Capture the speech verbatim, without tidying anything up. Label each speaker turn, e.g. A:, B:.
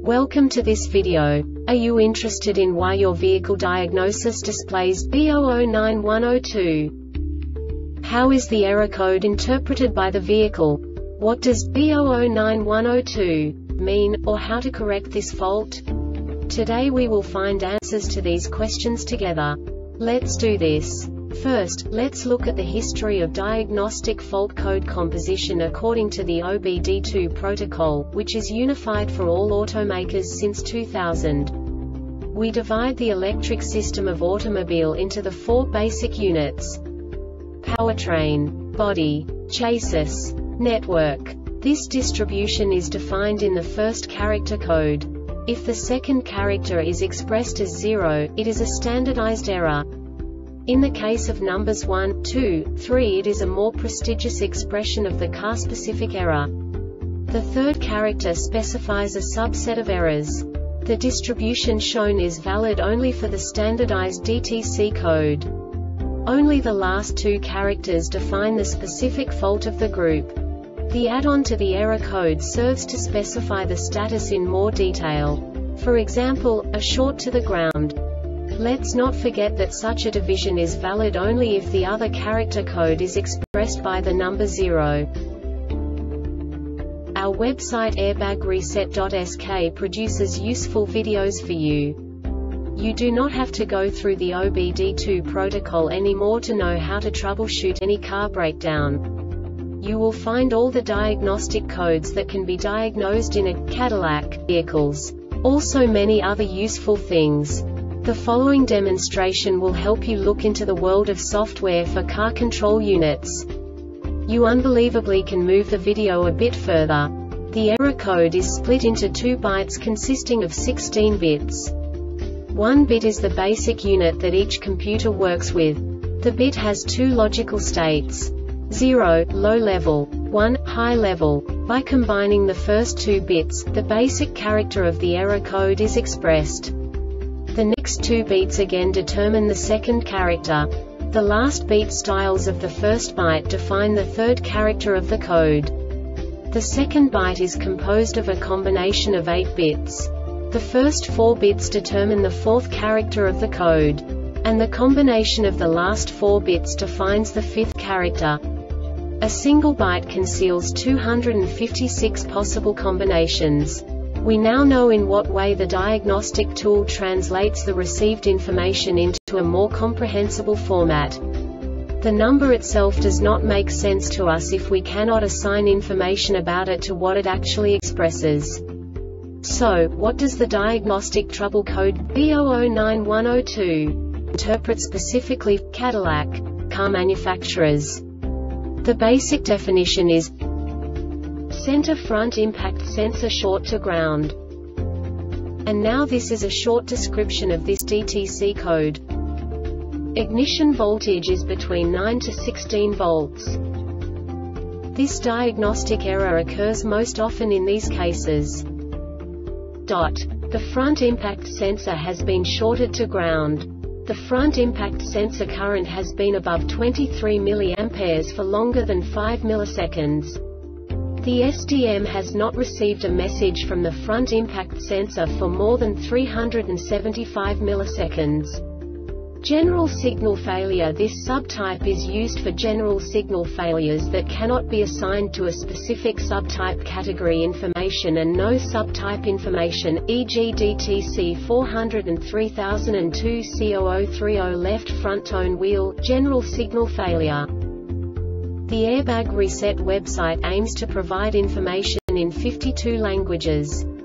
A: Welcome to this video. Are you interested in why your vehicle diagnosis displays B zero zero nine one zero two? How is the error code interpreted by the vehicle? What does B zero zero nine one zero two mean, or how to correct this fault? Today we will find answers to these questions together. Let's do this. First, let's look at the history of diagnostic fault code composition according to the O B D two protocol, which is unified for all automakers since two thousand. We divide the electric system of automobile into the four basic units: powertrain, body, chassis, network. This distribution is defined in the first character code. If the second character is expressed as zero, it is a standardized error. In the case of numbers one, two, three, it is a more prestigious expression of the car-specific error. The third character specifies a subset of errors. The distribution shown is valid only for the standardized D T C code. Only the last two characters define the specific fault of the group. The add-on to the error code serves to specify the status in more detail. For example, a short to the ground. Let's not forget that such a division is valid only if the other character code is expressed by the number zero. Our website airbag reset dot S K produces useful videos for you. You do not have to go through the O B D two protocol anymore to know how to troubleshoot any car breakdown. You will find all the diagnostic codes that can be diagnosed in a Cadillac vehicles. Also many other useful things. The following demonstration will help you look into the world of software for car control units. You unbelievably can move the video a bit further. The error code is split into two bytes consisting of sixteen bits. One bit is the basic unit that each computer works with. The bit has two logical states: zero, low level, one, high level. By combining the first two bits, the basic character of the error code is expressed. The next two beats again determine the second character. The last beat styles of the first byte define the third character of the code. The second byte is composed of a combination of eight bits. The first four bits determine the fourth character of the code. And the combination of the last four bits defines the fifth character. A single byte conceals two hundred fifty-six possible combinations. We now know in what way the diagnostic tool translates the received information into a more comprehensible format. The number itself does not make sense to us if we cannot assign information about it to what it actually expresses. So, what does the diagnostic trouble code B zero zero nine one zero two interpret specifically for Cadillac car manufacturers? The basic definition is center front impact sensor short to ground. And now this is a short description of this D T C code. Ignition voltage is between nine to sixteen volts. This diagnostic error occurs most often in these cases. Dot. The front impact sensor has been shorted to ground. The front impact sensor current has been above twenty-three milliamperes for longer than five milliseconds. The S D M has not received a message from the front impact sensor for more than three hundred seventy-five milliseconds. General signal failure. This subtype is used for general signal failures that cannot be assigned to a specific subtype category information and no subtype information, for example D T C four oh three thousand two C zero zero three zero left front tone wheel, general signal failure. The Airbag Reset website aims to provide information in fifty-two languages.